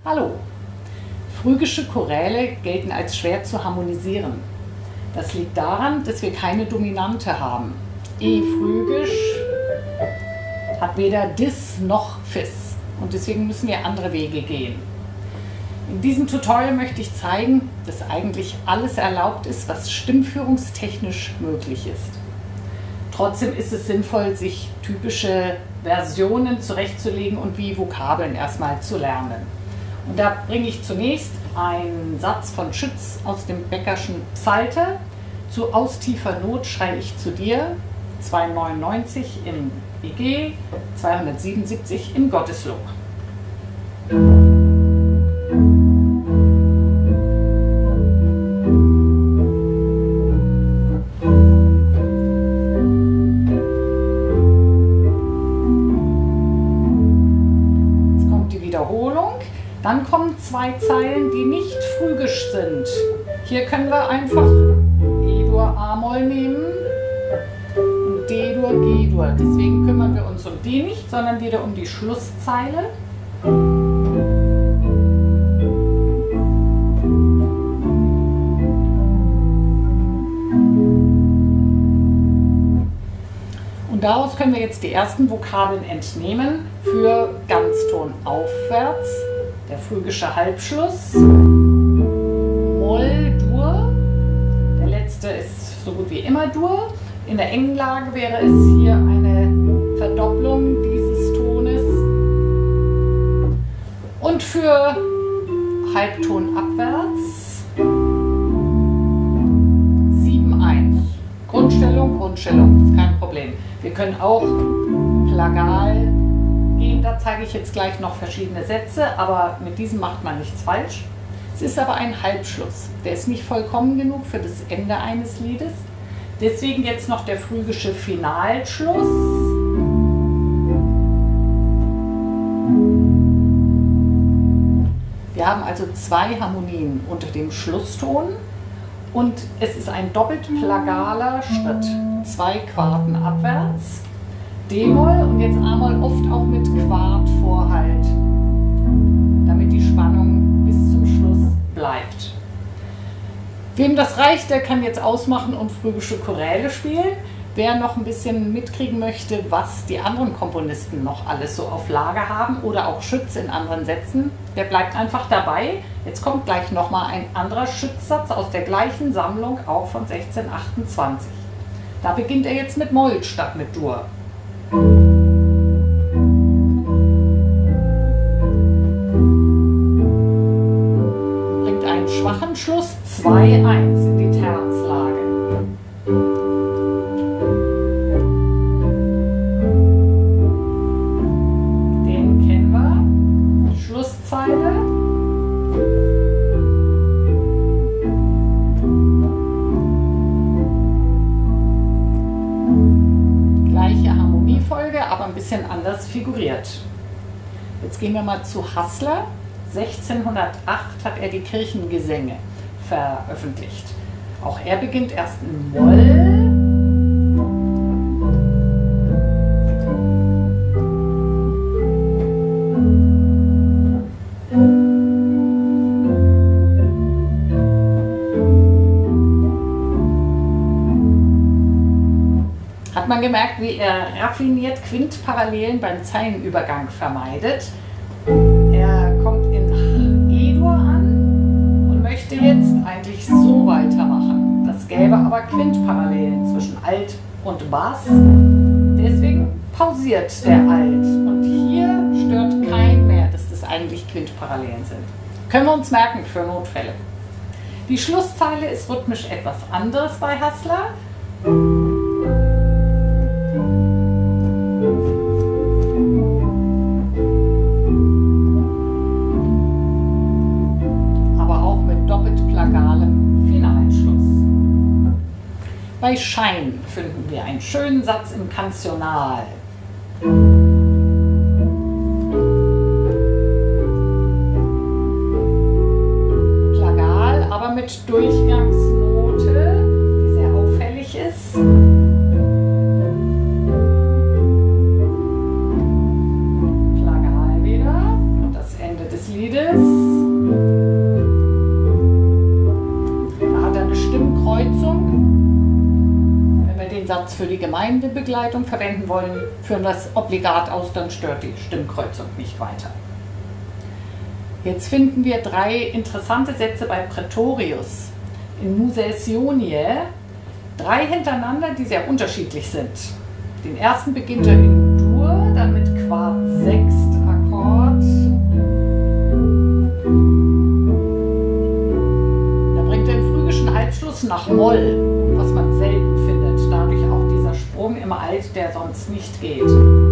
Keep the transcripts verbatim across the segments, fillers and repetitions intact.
Hallo! Phrygische Choräle gelten als schwer zu harmonisieren. Das liegt daran, dass wir keine Dominante haben. E-phrygisch hat weder Dis noch Fis und deswegen müssen wir andere Wege gehen. In diesem Tutorial möchte ich zeigen, dass eigentlich alles erlaubt ist, was stimmführungstechnisch möglich ist. Trotzdem ist es sinnvoll, sich typische Versionen zurechtzulegen und wie Vokabeln erstmal zu lernen. Und da bringe ich zunächst einen Satz von Schütz aus dem Beckerschen Psalter. Zu Aus tiefer Not schrei ich zu dir, zweihundertneunundneunzig im E G, zweihundertsiebenundsiebzig im Gotteslob. Wiederholung. Dann kommen zwei Zeilen, die nicht phrygisch sind. Hier können wir einfach E-Dur, A-Moll nehmen und D-Dur, G-Dur. Deswegen kümmern wir uns um die nicht, sondern wieder um die Schlusszeile. Und daraus können wir jetzt die ersten Vokabeln entnehmen für Ganzton aufwärts, der phrygische Halbschluss, Moll, Dur, der letzte ist so gut wie immer Dur. In der engen Lage wäre es hier eine Verdopplung dieses Tones. Und für Halbton abwärts sieben eins. Grundstellung, Grundstellung, ist kein Problem. Wir können auch plagal gehen, da zeige ich jetzt gleich noch verschiedene Sätze, aber mit diesem macht man nichts falsch. Es ist aber ein Halbschluss, der ist nicht vollkommen genug für das Ende eines Liedes. Deswegen jetzt noch der phrygische Finalschluss. Wir haben also zwei Harmonien unter dem Schlusston und es ist ein doppelt plagaler Schritt. Zwei Quarten abwärts, D-Moll und jetzt A-Moll oft auch mit Quartvorhalt, damit die Spannung bis zum Schluss bleibt. Wem das reicht, der kann jetzt ausmachen und phrygische Choräle spielen. Wer noch ein bisschen mitkriegen möchte, was die anderen Komponisten noch alles so auf Lager haben oder auch Schütz in anderen Sätzen, der bleibt einfach dabei. Jetzt kommt gleich nochmal ein anderer Schützsatz aus der gleichen Sammlung, auch von sechzehnhundertachtundzwanzig. Da beginnt er jetzt mit Moll statt mit Dur. Bringt einen schwachen Schluss, zwei eins in die Terzlage. Den kennen wir. Schlusszeile. Aber ein bisschen anders figuriert. Jetzt gehen wir mal zu Hassler. sechzehnhundertacht hat er die Kirchengesänge veröffentlicht. Auch er beginnt erst in Moll. Hat man gemerkt, wie er raffiniert Quintparallelen beim Zeilenübergang vermeidet. Er kommt in E-Dur an und möchte jetzt eigentlich so weitermachen. Das gäbe aber Quintparallelen zwischen Alt und Bass. Deswegen pausiert der Alt. Und hier stört kein mehr, dass das eigentlich Quintparallelen sind. Können wir uns merken für Notfälle. Die Schlusszeile ist rhythmisch etwas anderes bei Hassler. Bei Schein finden wir einen schönen Satz im Kantional. Plagal, aber mit Durchgangsnote, die sehr auffällig ist. Plagal wieder und das Ende des Liedes. Satz für die Gemeindebegleitung verwenden wollen, führen das obligat aus, dann stört die Stimmkreuzung nicht weiter. Jetzt finden wir drei interessante Sätze bei Praetorius. In Musaeus Ioniae, drei hintereinander, die sehr unterschiedlich sind. Den ersten beginnt er in Dur, dann mit Quart Sext Akkord. Da bringt er den phrygischen Halbschluss nach Moll, was man selten findet. Dadurch auch dieser Sprung im Alt, der sonst nicht geht.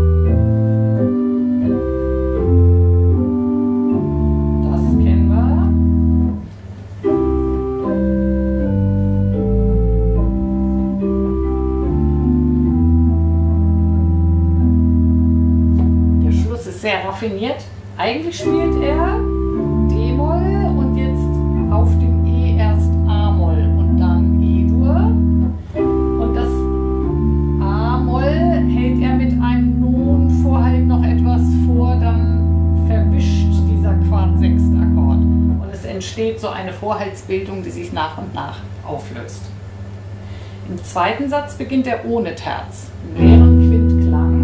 Sehr raffiniert. Eigentlich spielt er D-Moll und jetzt auf dem E erst A-Moll und dann E-Dur. Und das A-Moll hält er mit einem Non-Vorhalt noch etwas vor, dann verwischt dieser Quart-Sext-Akkord. Und es entsteht so eine Vorhaltsbildung, die sich nach und nach auflöst. Im zweiten Satz beginnt er ohne Terz, im leeren Quintklang.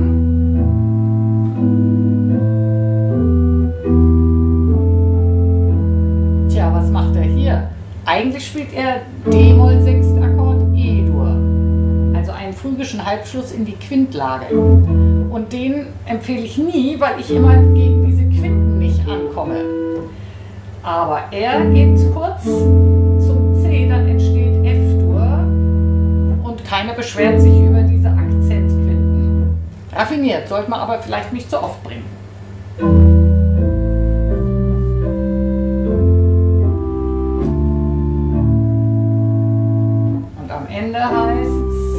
Was macht er hier? Eigentlich spielt er D-Moll-Sextakkord E-Dur, also einen phrygischen Halbschluss in die Quintlage. Und den empfehle ich nie, weil ich immer gegen diese Quinten nicht ankomme. Aber er geht kurz zum C, dann entsteht F-Dur und keiner beschwert sich über diese Akzentquinten. Raffiniert, sollte man aber vielleicht nicht so oft bringen. Ende heißt's.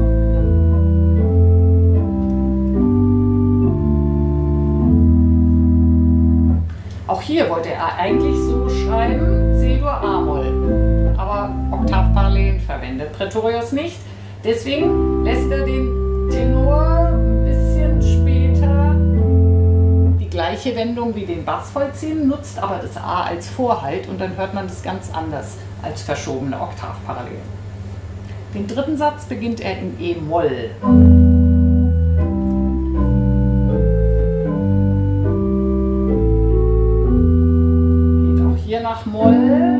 Auch hier wollte er eigentlich so schreiben, C-Dur, A-Moll. Aber Oktavparallelen verwendet Praetorius nicht. Deswegen lässt er den Tenor ein bisschen später die gleiche Wendung wie den Bass vollziehen, nutzt aber das A als Vorhalt und dann hört man das ganz anders als verschobene Oktavparallelen. Den dritten Satz beginnt er in E-Moll. Geht auch hier nach Moll.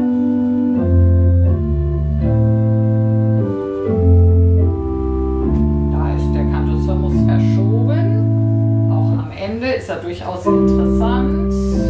Da ist der Cantus firmus verschoben. Auch am Ende ist er durchaus interessant.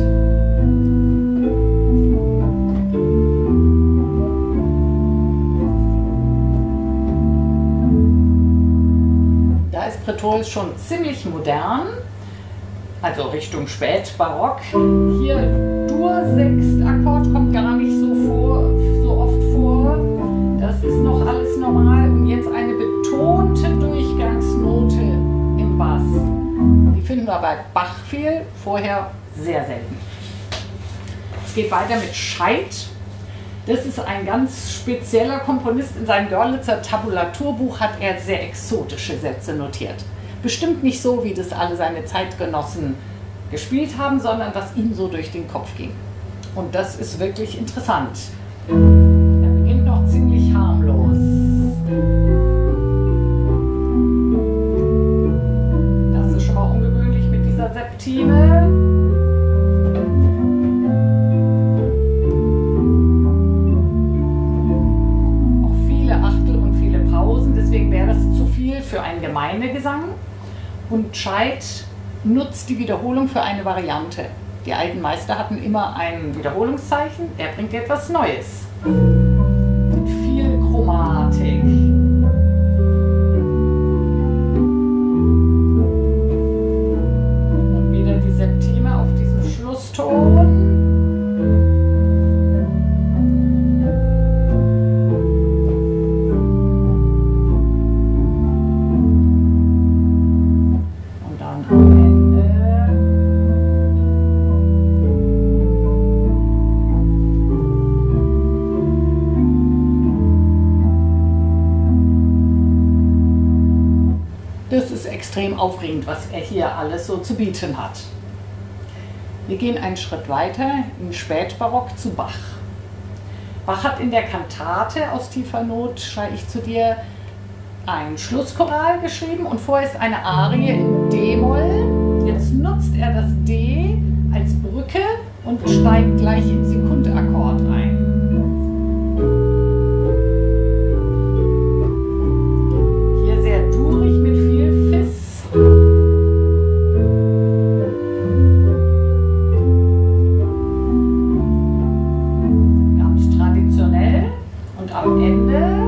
Praetorius schon ziemlich modern, also Richtung Spätbarock. Hier Dur-Sextakkord kommt gar nicht so, vor, so oft vor. Das ist noch alles normal. Und jetzt eine betonte Durchgangsnote im Bass. Die finden wir bei Bach viel, vorher sehr selten. Es geht weiter mit Scheid. Das ist ein ganz spezieller Komponist. In seinem Görlitzer Tabulaturbuch hat er sehr exotische Sätze notiert. Bestimmt nicht so, wie das alle seine Zeitgenossen gespielt haben, sondern was ihm so durch den Kopf ging. Und das ist wirklich interessant. Er beginnt noch ziemlich harmlos. Das ist schon mal ungewöhnlich mit dieser Septime. Deswegen wäre das zu viel für einen Gemeindegesang und Scheid nutzt die Wiederholung für eine Variante. Die alten Meister hatten immer ein Wiederholungszeichen, er bringt etwas Neues. Mit viel Chromatik. Und wieder die Septime auf diesem Schlusston. Das ist extrem aufregend, was er hier alles so zu bieten hat. Wir gehen einen Schritt weiter in Spätbarock zu Bach. Bach hat in der Kantate aus tiefer Not, schreie ich zu dir, ein Schlusschoral geschrieben und vorher ist eine Arie in D-Moll. Jetzt nutzt er das D als Brücke und steigt gleich im Sekundakkord ein. Hier sehr durig mit viel Fiss. Ganz traditionell und am Ende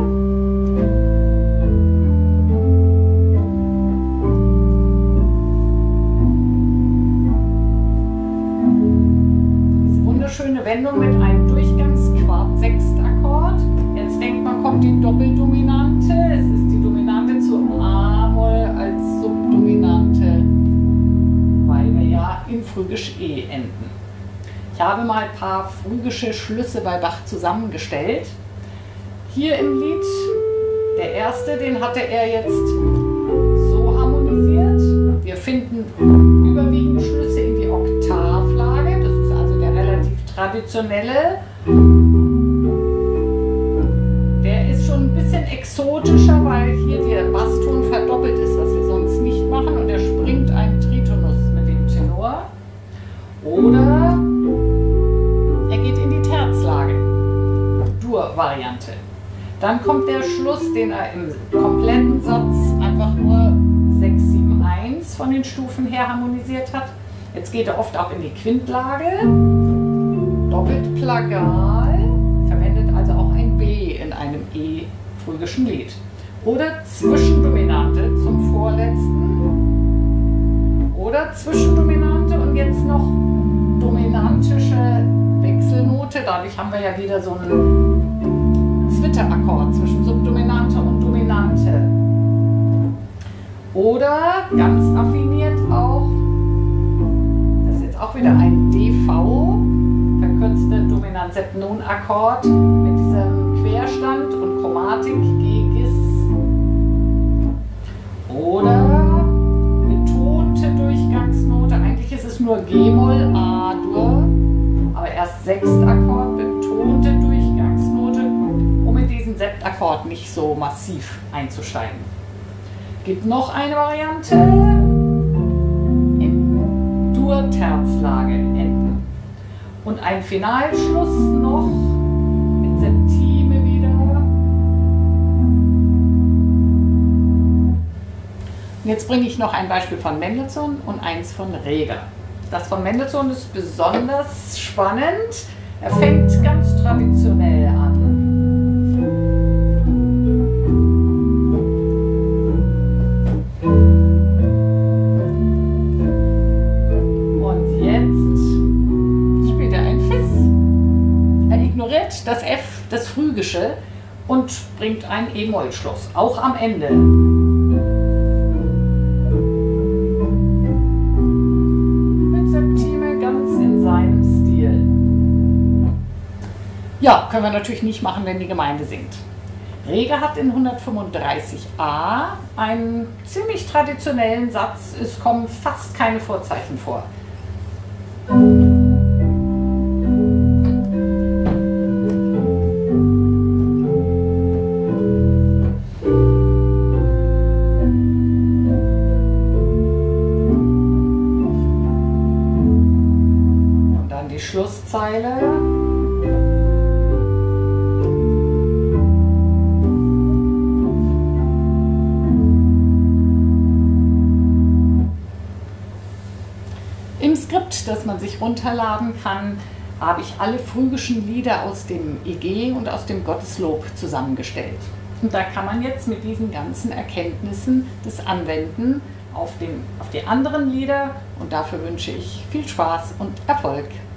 schöne Wendung mit einem Durchgangs-Quart-Sechstakkord. Jetzt denkt man, kommt die Doppeldominante. Es ist die Dominante zu A-Moll als Subdominante, weil wir ja in Phrygisch E enden. Ich habe mal ein paar phrygische Schlüsse bei Bach zusammengestellt. Hier im Lied, der erste, den hatte er jetzt so harmonisiert. Wir finden überwiegend Schlüsse in die Oktavlage. Traditionelle, der ist schon ein bisschen exotischer, weil hier der Basston verdoppelt ist, was wir sonst nicht machen, und er springt einen Tritonus mit dem Tenor. Oder er geht in die Terzlage, Dur-Variante. Dann kommt der Schluss, den er im kompletten Satz einfach nur sechs, sieben, eins von den Stufen her harmonisiert hat. Jetzt geht er oft auch in die Quintlage. Doppelt plagal, verwendet also auch ein B in einem E-phrygischen Lied. Oder Zwischendominante zum vorletzten. Oder Zwischendominante und jetzt noch dominantische Wechselnote. Dadurch haben wir ja wieder so einen Zwitterakkord zwischen Subdominante und Dominante. Oder ganz affiniert auch, das ist jetzt auch wieder ein D V. Verkürzte Dominant-Septon-Akkord mit diesem Querstand und Chromatik G-Gis. Oder betonte Durchgangsnote. Eigentlich ist es nur G-Moll, A-Dur, aber erst Sechstakkord, betonte Durchgangsnote, um in diesen Septakkord nicht so massiv einzusteigen. Gibt noch eine Variante in Dur-Terzlage enden. Und ein Finalschluss noch mit Septime wieder. Und jetzt bringe ich noch ein Beispiel von Mendelssohn und eins von Reger. Das von Mendelssohn ist besonders spannend. Er fängt ganz traditionell an. Das F, das Phrygische, und bringt einen E-Moll-Schluss, auch am Ende. Mit Septime ganz in seinem Stil. Ja, können wir natürlich nicht machen, wenn die Gemeinde singt. Reger hat in hundertfünfunddreißig a einen ziemlich traditionellen Satz, es kommen fast keine Vorzeichen vor. Schlusszeile. Im Skript, das man sich runterladen kann, habe ich alle phrygischen Lieder aus dem E G und aus dem Gotteslob zusammengestellt. Und da kann man jetzt mit diesen ganzen Erkenntnissen das anwenden auf, den, auf die anderen Lieder, und dafür wünsche ich viel Spaß und Erfolg.